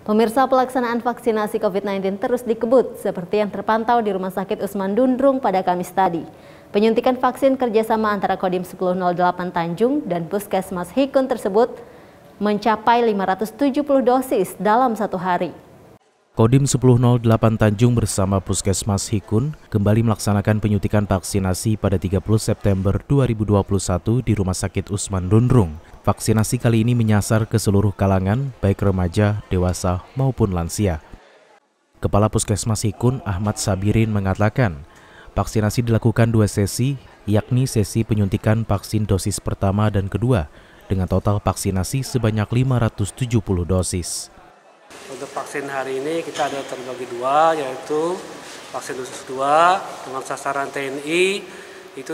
Pemirsa, pelaksanaan vaksinasi COVID-19 terus dikebut seperti yang terpantau di Rumah Sakit Usman Dundrung pada Kamis tadi. Penyuntikan vaksin kerjasama antara Kodim 1008 Tanjung dan Puskesmas Hikun tersebut mencapai 570 dosis dalam satu hari. Kodim 1008 Tanjung bersama Puskesmas Hikun kembali melaksanakan penyuntikan vaksinasi pada 30 September 2021 di Rumah Sakit Usman Dundrung. Vaksinasi kali ini menyasar ke seluruh kalangan, baik remaja, dewasa, maupun lansia. Kepala Puskesmas Hikun, Ahmad Sabirin, mengatakan, vaksinasi dilakukan 2 sesi, yakni sesi penyuntikan vaksin dosis pertama dan kedua, dengan total vaksinasi sebanyak 570 dosis. Untuk vaksin hari ini kita ada terbagi 2, yaitu vaksin dosis 2 dengan sasaran TNI itu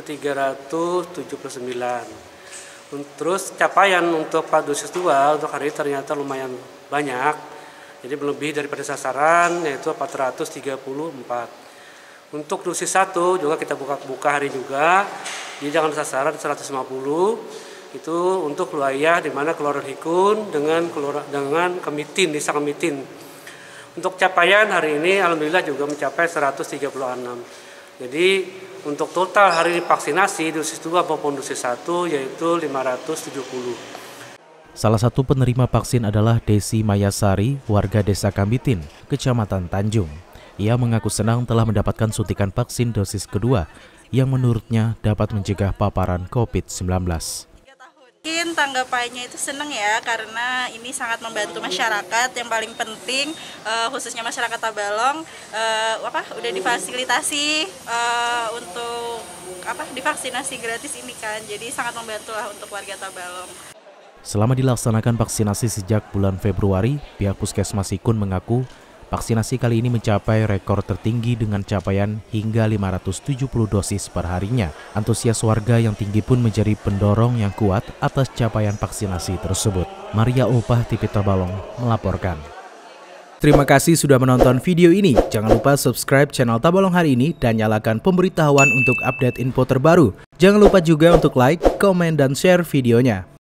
379. Terus capaian untuk dosis 2 untuk hari ini ternyata lumayan banyak, jadi lebih daripada sasaran, yaitu 434. Untuk dosis 1 juga kita buka hari juga, jadi jangan sasaran 150. Itu untuk wilayah di mana Kelurahan Hikun dengan Kemitin, Desa Kemitin. Untuk capaian hari ini alhamdulillah juga mencapai 136. Jadi untuk total hari ini vaksinasi dosis 2 maupun dosis 1 yaitu 570. Salah satu penerima vaksin adalah Desi Mayasari, warga Desa Kamitin, Kecamatan Tanjung. Ia mengaku senang telah mendapatkan suntikan vaksin dosis kedua yang menurutnya dapat mencegah paparan COVID-19. Mungkin tanggapannya itu senang ya, karena ini sangat membantu masyarakat. Yang paling penting khususnya masyarakat Tabalong udah difasilitasi untuk divaksinasi gratis ini kan, jadi sangat membantu lah untuk warga Tabalong. Selama dilaksanakan vaksinasi sejak bulan Februari, pihak Puskesmas Hikun mengaku vaksinasi kali ini mencapai rekor tertinggi dengan capaian hingga 570 dosis per harinya. Antusias warga yang tinggi pun menjadi pendorong yang kuat atas capaian vaksinasi tersebut. Maria Opah, TV Tabalong, melaporkan. Terima kasih sudah menonton video ini. Jangan lupa subscribe channel Tabalong Hari Ini dan nyalakan pemberitahuan untuk update info terbaru. Jangan lupa juga untuk like, komen, dan share videonya.